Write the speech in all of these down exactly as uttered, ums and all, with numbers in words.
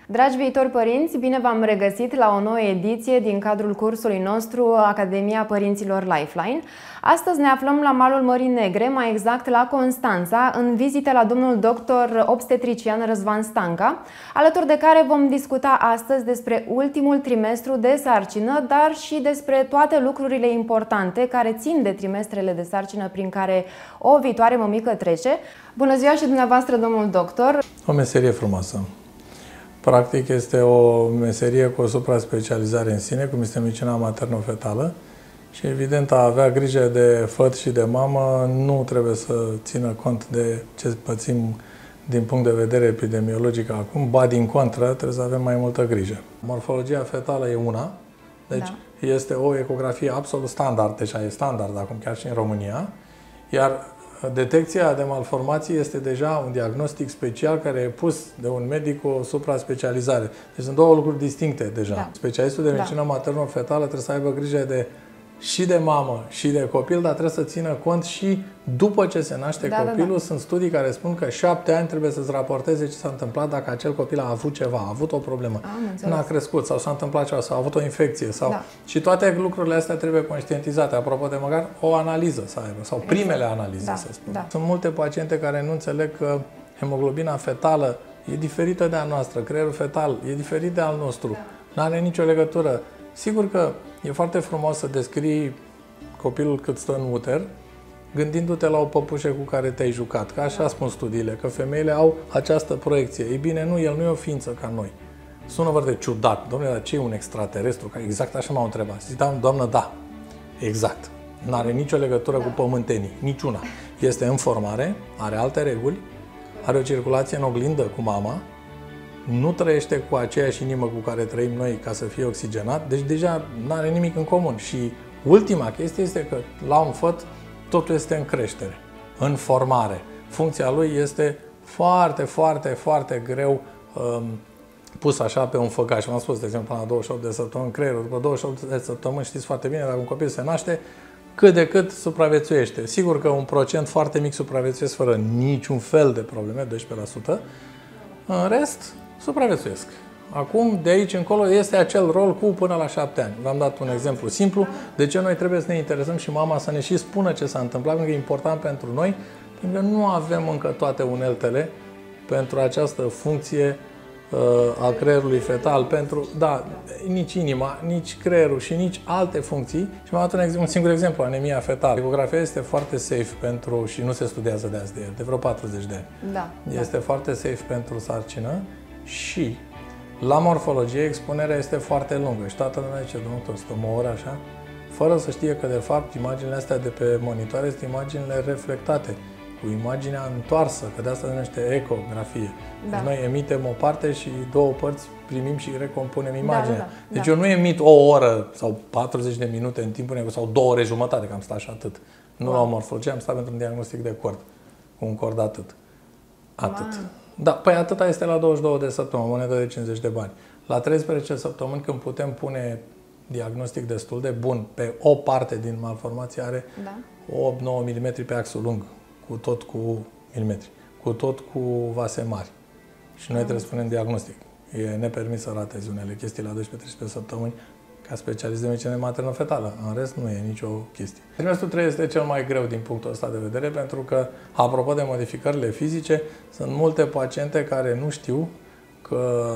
Dragi viitori părinți, bine v-am regăsit la o nouă ediție din cadrul cursului nostru Academia Părinților Lifeline. Astăzi ne aflăm la malul Mării Negre, mai exact la Constanța, în vizită la domnul doctor obstetrician Răzvan Stanca, alături de care vom discuta astăzi despre ultimul trimestru de sarcină, dar și despre toate lucrurile importante care țin de trimestrele de sarcină prin care o viitoare mămică trece. Bună ziua și dumneavoastră, domnul doctor! O meserie frumoasă. Practic este o meserie cu o supra-specializare în sine, cum este medicina materno-fetală și evident a avea grijă de făt și de mamă nu trebuie să țină cont de ce pățim din punct de vedere epidemiologic acum, ba din contră, trebuie să avem mai multă grijă. Morfologia fetală e una, deci da. Este o ecografie absolut standard, deja e standard acum chiar și în România, iar detecția de malformații este deja un diagnostic special care e pus de un medic cu o supra-specializare. Deci sunt două lucruri distincte deja. Da. Specialistul de medicină da. materno-fetală trebuie să aibă grijă de și de mamă și de copil, dar trebuie să țină cont și după ce se naște da, copilul. Da, da. Sunt studii care spun că șapte ani trebuie să-ți raporteze ce s-a întâmplat dacă acel copil a avut ceva, a avut o problemă, nu a crescut sau s-a întâmplat ceva, sau a avut o infecție. Sau... Da. Și toate lucrurile astea trebuie conștientizate. Apropo de măcar o analiză să aibă, sau primele analize, da. să spun. Da. Sunt multe paciente care nu înțeleg că hemoglobina fetală e diferită de a noastră, creierul fetal e diferit de al nostru, da. Nu are nicio legătură. Sigur că e foarte frumos să descrii copilul cât stă în uter, gândindu-te la o păpușă cu care te-ai jucat. Că așa spun studiile, că femeile au această proiecție. Ei bine, nu, el nu e o ființă ca noi. Sună foarte ciudat. Dom'le, dar ce e un extraterestru? Că exact așa m-au întrebat. Zic, da, doamnă, da, exact. N-are nicio legătură da. cu pământenii, niciuna. Este în formare, are alte reguli, are o circulație în oglindă cu mama, nu trăiește cu aceeași inimă cu care trăim noi ca să fie oxigenat, deci deja nu are nimic în comun. Și ultima chestie este că la un făt totul este în creștere, în formare. Funcția lui este foarte, foarte, foarte greu um, pus așa pe un făgaș. V-am spus, de exemplu, până la douăzeci și opt de săptămâni creierul, după douăzeci și opt de săptămâni știți foarte bine, dacă un copil se naște, cât de cât supraviețuiește. Sigur că un procent foarte mic supraviețuiesc fără niciun fel de probleme, doisprezece la sută. În rest, supraviețuiesc. Acum, de aici încolo, este acel rol cu până la șapte ani. V-am dat un exemplu simplu. De ce noi trebuie să ne interesăm și mama să ne și spună ce s-a întâmplat, pentru că e important pentru noi, pentru că nu avem încă toate uneltele pentru această funcție uh, a creierului fetal, pentru, da, nici inima, nici creierul și nici alte funcții. Și v-am dat un, un singur exemplu, anemia fetală. Ecografia este foarte safe pentru, și nu se studiază de azi de ieri, de vreo patruzeci de ani. Da, este da. foarte safe pentru sarcină și la morfologie expunerea este foarte lungă. Și toată lumea zice, doctor, stăm o oră așa, fără să știe că de fapt imaginile astea de pe monitoare sunt imaginile reflectate, cu imaginea întoarsă, că de asta se numește ecografie. Da. Deci noi emitem o parte și două părți primim și recompunem imaginea. Da, da, da. Deci da. eu nu emit o oră sau patruzeci de minute în timpul negru sau două ore jumătate, că am stat și atât. Nu wow. la o morfologie, am stat pentru un diagnostic de cord, cu un cord atât. Atât. Wow. Da, păi atâta este la douăzeci și două de săptămâni, monedă de cincizeci de bani. La treisprezece săptămăni, când putem pune diagnostic destul de bun pe o parte din malformație, are da. opt nouă milimetri pe axul lung, cu tot cu milimetri, cu tot cu vase mari. Și noi trebuie să punem diagnostic. E nepermis să ratezi unele chestii la doisprezece treisprezece săptămâni ca specialist de medicină materno-fetală. În rest, nu e nicio chestie. Trimestrul trei este cel mai greu din punctul ăsta de vedere, pentru că, apropo de modificările fizice, sunt multe paciente care nu știu că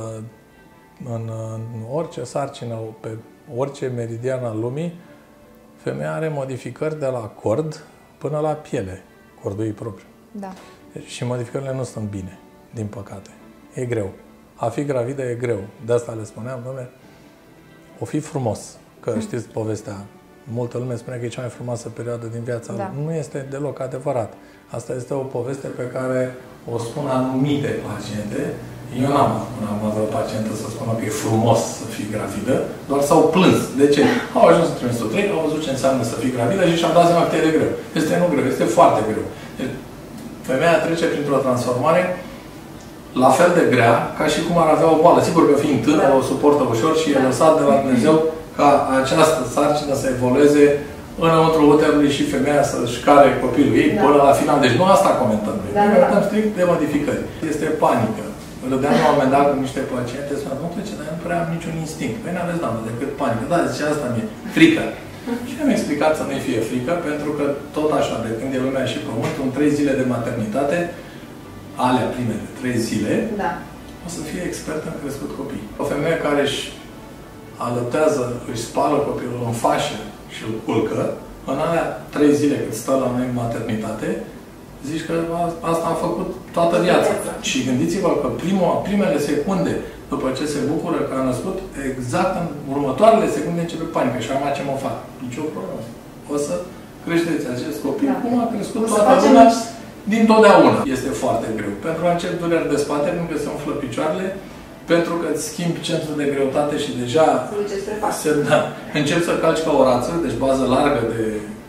în, în orice sarcină, pe orice meridian al lumii, femeia are modificări de la cord până la piele, cordul ei propriu. Da. Și modificările nu sunt bine, din păcate. E greu. A fi gravidă e greu. De asta le spuneam, dom'le, o fi frumos, că știți povestea. Multă lume spune că e cea mai frumoasă perioadă din viața da. lui. Nu este deloc adevărat. Asta este o poveste pe care o spun anumite paciente. Eu n-am avut o pacientă să spună că e frumos să fii gravidă, doar s-au plâns. De ce? Au ajuns în trimestrul trei, au văzut ce înseamnă să fii gravidă și și-au dat seama că e de greu. Este nu greu, este foarte greu. Deci, femeia trece printr-o transformare la fel de grea, ca și cum ar avea o boală. Sigur că fiind tânără, o suportă ușor și e lăsat de la Dumnezeu ca această sarcină să evolueze înăuntru uterului și femeia să-și care copilul ei da. până la final. Deci nu asta comentăm noi. Da, comentăm da. strict de modificări. Este panică, râdeam la un moment dat cu niște paciente, spuneam, domnule, ce, dar eu nu prea am niciun instinct. Păi n-aveți, doamnă, decât panică. Da, zice, asta mi-e frică. Și am explicat să nu-i fie frică, pentru că tot așa, de când e lumea și pământul, în trei zile de maternitate, alea primele trei zile, da. o să fie expertă în crescut copii. O femeie care își adoptează, își spală copilul în fașă și îl culcă, în alea trei zile cât stă la noi în maternitate, zici că asta a făcut toată viața. Și gândiți-vă că prima, primele secunde după ce se bucură că a născut, exact în următoarele secunde începe panică. Și acum ce mă fac? Nicio problemă. O să creșteți acest copil da. Cum a crescut toată lumea dintotdeauna. Este foarte greu. Pentru a încep dureri de spate, pentru că se umflă picioarele, pentru că îți schimbi centrul de greutate și deja se, da, începi să calci ca o rață, deci bază largă de,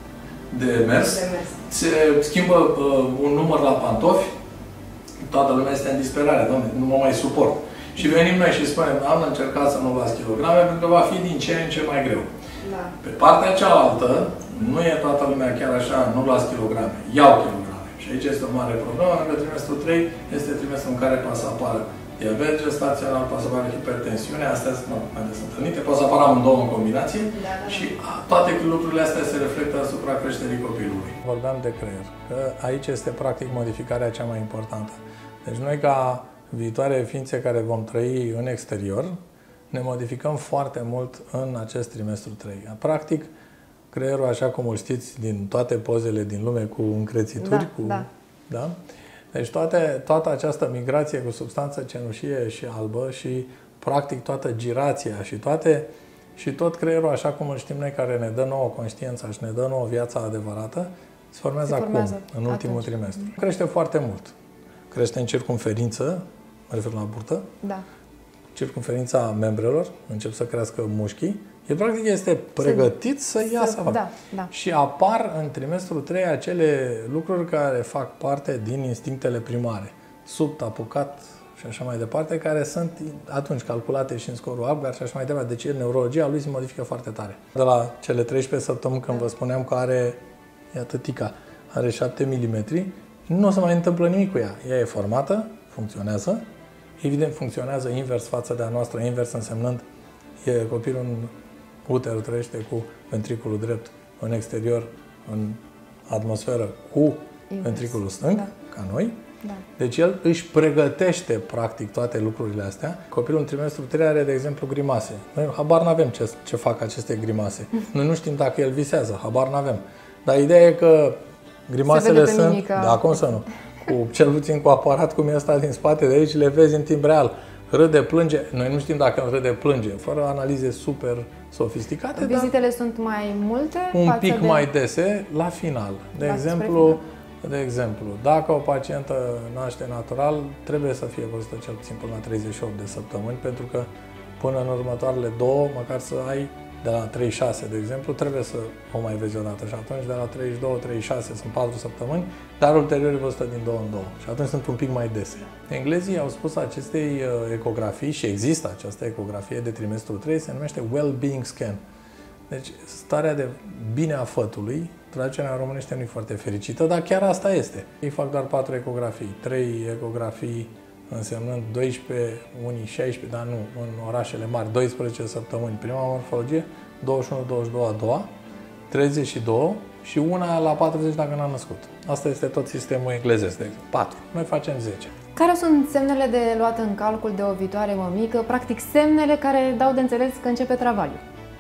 de mers. De mers. Se schimbă uh, un număr la pantofi, toată lumea este în disperare, doamne, nu mă mai suport. Și venim noi și spunem, am încercat să nu luați kilograme, pentru că va fi din ce în ce mai greu. Da. Pe partea cealaltă, nu e toată lumea chiar așa, nu luați kilograme, iau kilograme. Și aici este o mare problemă, că trimestrul trei este trimestrul în care poate să apară diabet gestațional, poate să apară hipertensiune, astea sunt mai des întâlnite, poate să apară amândouă în combinație da, da, da. Și toate lucrurile astea se reflectă asupra creșterii copilului. Vorbeam de creier, că aici este practic modificarea cea mai importantă. Deci noi ca viitoare ființe care vom trăi în exterior, ne modificăm foarte mult în acest trimestru trei. Practic, creierul, așa cum îl știți din toate pozele din lume cu încrețituri, da, cu, da. Da? Deci toate, toată această migrație cu substanță cenușie și albă și practic toată girația și, toate, și tot creierul, așa cum îl știm noi, care ne dă nouă conștiința și ne dă nouă viața adevărată, se formează, se formează acum, în ultimul atunci. trimestru. Crește foarte mult. Crește în circumferință, mă refer la burtă, da. circumferința membrelor, încep să crească mușchii. El practic este pregătit să, să iasă afară. Da, da. Și apar în trimestrul trei acele lucruri care fac parte din instinctele primare. Subt, apucat și așa mai departe, care sunt atunci calculate și în scorul Apgar și așa mai departe. Deci neurologia lui se modifică foarte tare. De la cele treisprezece săptămâni, când vă spuneam că are, iată tica, are șapte milimetri, nu o să mai întâmplă nimic cu ea. Ea e formată, funcționează. Evident, funcționează invers față de a noastră, invers însemnând e copilul în uter trăiește cu ventriculul drept în exterior, în atmosferă, cu invers. Ventriculul stâng, da. Ca noi. Da. Deci el își pregătește practic toate lucrurile astea. Copilul în trimestrul trei are, de exemplu, grimase. Noi habar n-avem ce, ce fac aceste grimase. Noi nu știm dacă el visează, habar n-avem. Dar ideea e că grimasele sunt, mimica. Da, cum să nu, cu, cel puțin cu aparat cum e ăsta din spate, de aici le vezi în timp real. Râde, plânge. Noi nu știm dacă râde, plânge, fără analize super sofisticate. Vizitele dar sunt mai multe? Un pic de... mai dese la final. De la exemplu, de exemplu, dacă o pacientă naște natural, trebuie să fie văzută cel puțin până la treizeci și opt de săptămâni, pentru că până în următoarele două, măcar să ai de la treizeci și șase, de exemplu, trebuie să o mai vezi o dată. Și atunci, de la treizeci și doi treizeci și șase sunt patru săptămâni, dar ulterior e văzută din două în două. Și atunci sunt un pic mai dese. Englezii au spus acestei ecografii, și există această ecografie de trimestrul trei, se numește well-being scan. Deci, starea de bine a fătului, traducerea în românește nu e foarte fericită, dar chiar asta este. Ei fac doar patru ecografii, trei ecografii însemnând doisprezece, unii șaisprezece, dar nu, în orașele mari, doisprezece săptămâni prima morfologie, douăzeci și unu douăzeci și doi a doua, treizeci și doi și una la patruzeci dacă n-a născut. Asta este tot sistemul englezesc, de exemplu. patru. Noi facem zece. Care sunt semnele de luat în calcul de o viitoare mămică? Practic semnele care dau de înțeles că începe travaliul.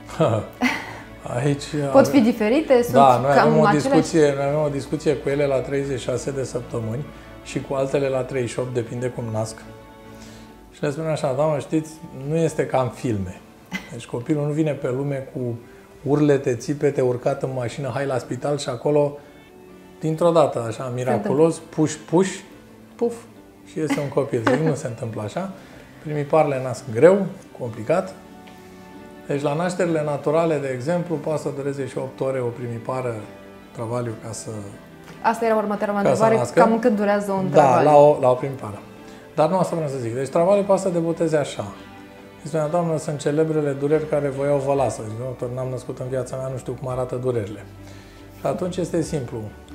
Aici pot fi diferite? Sunt da, noi avem, o aceleași... discuție, noi avem o discuție cu ele la treizeci și șase de săptămâni și cu altele la treizeci și opt, depinde cum nasc. Și le spunem așa, doamnă, știți, nu este ca în filme. Deci copilul nu vine pe lume cu urlete, țipete, urcat în mașină, hai la spital și acolo, dintr-o dată, așa, miraculos, puș, puș, puf, și iese un copil. Zic, nu se întâmplă așa. Primiparele nasc greu, complicat. Deci la nașterile naturale, de exemplu, poate să dureze și opt ore o primipară travaliu ca să... Asta era următoarea întrebare, cam cât durează un travaliu? Da, la o, la o primipară. Dar nu asta vreau să zic. Deci travaliu poate să debuteze așa. Îi spunea, doamnă, sunt celebrele dureri care vă iau vălasă. Zic, doctor, n-am născut în viața mea, nu știu cum arată durerile. Și atunci este simplu.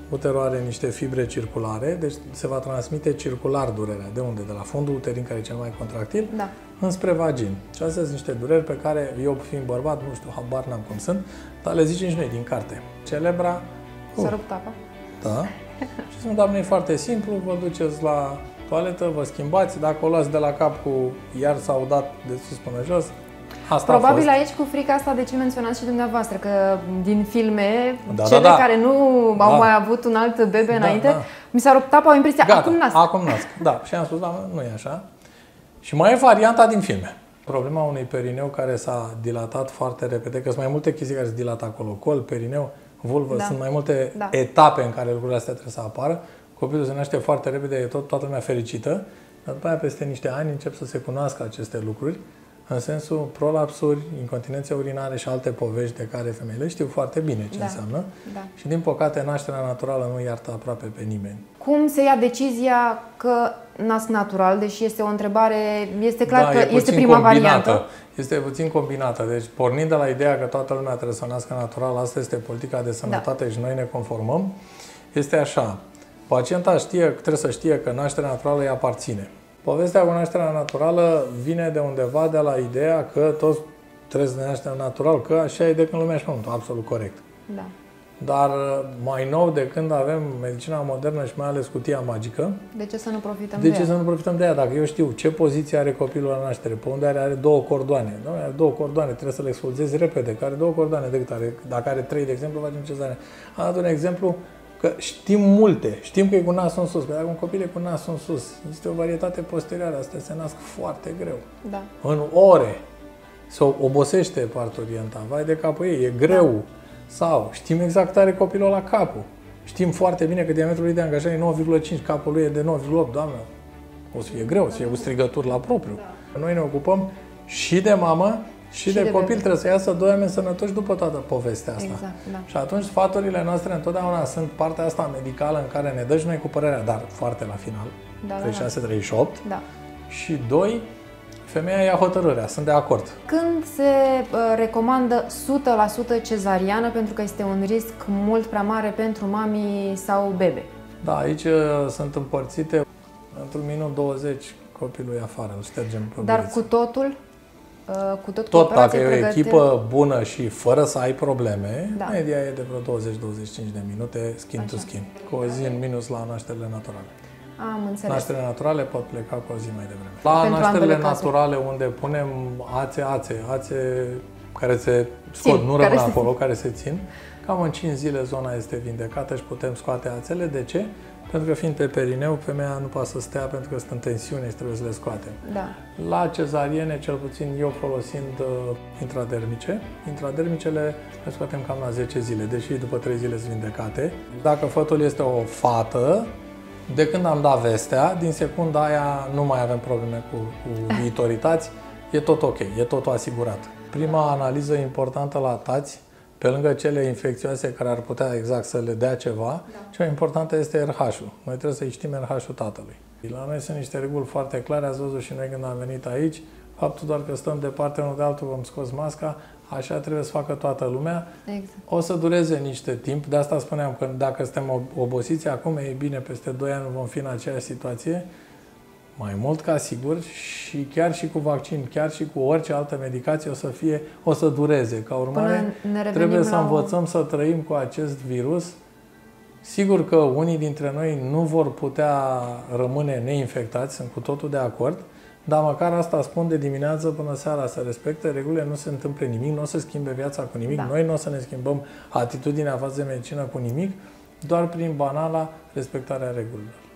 Uterul are niște fibre circulare, deci se va transmite circular durerea. De unde? De la fundul uterin, care e cel mai contractil, da. înspre vagin. Și astea sunt niște dureri pe care eu, fiind bărbat, nu știu, habar n-am cum sunt, dar le zicem și noi din carte. Celebra... Uh, S-a rupt apa. Da. Și spun, doamne, e foarte simplu, vă duceți la toaletă, vă schimbați, dacă o luați de la cap cu iar s-au dat de sus până jos, asta probabil aici cu frica asta de ce menționați și dumneavoastră, că din filme, da, cele da, da. care nu da. au mai avut un alt bebe da, înainte, da. mi s-a rupt apa, au impresia, Gata, acum nasc. acum nasc. Da, și am spus, doamne, nu e așa. Și mai e varianta din filme. Problema unui perineu care s-a dilatat foarte repede, că sunt mai multe chestii care se dilată acolo, col, perineu, vulvă, da. Sunt mai multe da. etape în care lucrurile astea trebuie să apară. Copilul se naște foarte repede, e tot, toată lumea fericită, dar după aia peste niște ani încep să se cunoască aceste lucruri, în sensul prolapsuri, incontinențe urinare și alte povești de care femeile știu foarte bine ce da. înseamnă. Da. Și din păcate nașterea naturală nu iartă aproape pe nimeni. Cum se ia decizia că nasc natural, deși este o întrebare, este clar da, că e este prima combinată. variantă? Este puțin combinată. Deci pornind de la ideea că toată lumea trebuie să nască natural, asta este politica de sănătate da. Și noi ne conformăm, este așa. Pacienta știe, trebuie să știe că nașterea naturală îi aparține. Povestea cu nașterea naturală vine de undeva de la ideea că toți trebuie să ne naștem natural, că așa e de când lumea și pământul, absolut corect. Da. Dar mai nou, de când avem medicina modernă și mai ales cutia magică, de ce să nu profităm de, de ce ea? să nu profităm de ea? Dacă eu știu ce poziție are copilul la naștere, pe unde are, are două cordoane, da? Are două cordoane, trebuie să le expulzezi repede, care are două cordoane, decât are, dacă are trei, de exemplu, facem cezarea. Am dat un exemplu că știm multe, știm că e cu nasul în sus, dar dacă un copil e cu nasul în sus, este o varietate posterioară, astea se nasc foarte greu. Da. În ore se obosește parturienta, vai de capul ei, e greu. Da. Sau știm exact care are copilul la capul. Știm foarte bine că diametrul lui de angajare e nouă virgulă cinci, capul lui e de nouă virgulă opt, doamnă, o să fie greu, o să fie cu strigături la propriu. Da. Noi ne ocupăm și de mamă, și, și de, de copil, bebe. Trebuie să iasă doi oameni sănătoși după toată povestea asta. Exact, da. Și atunci sfaturile noastre întotdeauna sunt partea asta medicală în care ne dă și noi cu părerea, dar foarte la final, da, treizeci și șase da, treizeci și opt. Da. Și doi, femeia ia hotărârea, sunt de acord. Când se uh, recomandă o sută la sută cezariană pentru că este un risc mult prea mare pentru mami sau bebe? Da, aici uh, sunt împărțite, într-un minut douăzeci copilul e afară, îl ștergem pe Dar băieți. cu totul? Uh, cu tot, tot cu dacă e o pregătire... echipă bună și fără să ai probleme, da. Media e de vreo douăzeci douăzeci și cinci de minute skin Așa. To skin, cu o zi în minus la nașterile naturale. Am înțeles. Nașterile naturale pot pleca cu o zi mai devreme. La pentru nașterile naturale unde punem ațe, ațe, ațe care se scot, țin, nu rămân acolo, se... care se țin, cam în cinci zile zona este vindecată și putem scoate ațele. De ce? Pentru că fiind pe perineu, femeia nu poate să stea pentru că sunt în tensiune și trebuie să le scoatem. Da. La cezariene, cel puțin eu folosind uh, intradermice, intradermicele le scoatem cam la zece zile, deși după trei zile sunt vindecate. Dacă fătul este o fată, de când am dat vestea, din secunda aia nu mai avem probleme cu, cu viitorități, e tot ok, e totul asigurat. Prima analiză importantă la tați, pe lângă cele infecțioase care ar putea exact să le dea ceva, da. Cea mai importantă este R H-ul. Noi trebuie să-i știm R H-ul tatălui. La noi sunt niște reguli foarte clare, ați văzut și noi când am venit aici, faptul doar că stăm departe unul de altul, vom scos masca, așa trebuie să facă toată lumea. Exact. O să dureze niște timp, de asta spuneam că dacă suntem obosiți acum, e bine, peste doi ani vom fi în aceeași situație, mai mult ca sigur, și chiar și cu vaccin, chiar și cu orice altă medicație o să fie, o să dureze. Ca urmare, trebuie să învățăm o... să trăim cu acest virus. Sigur că unii dintre noi nu vor putea rămâne neinfectați, sunt cu totul de acord, dar măcar asta spun de dimineață până seara, să respecte regulile, nu se întâmplă nimic, nu o să schimbe viața cu nimic, da. Noi nu o să ne schimbăm atitudinea față de medicină cu nimic, doar prin banala respectarea regulilor.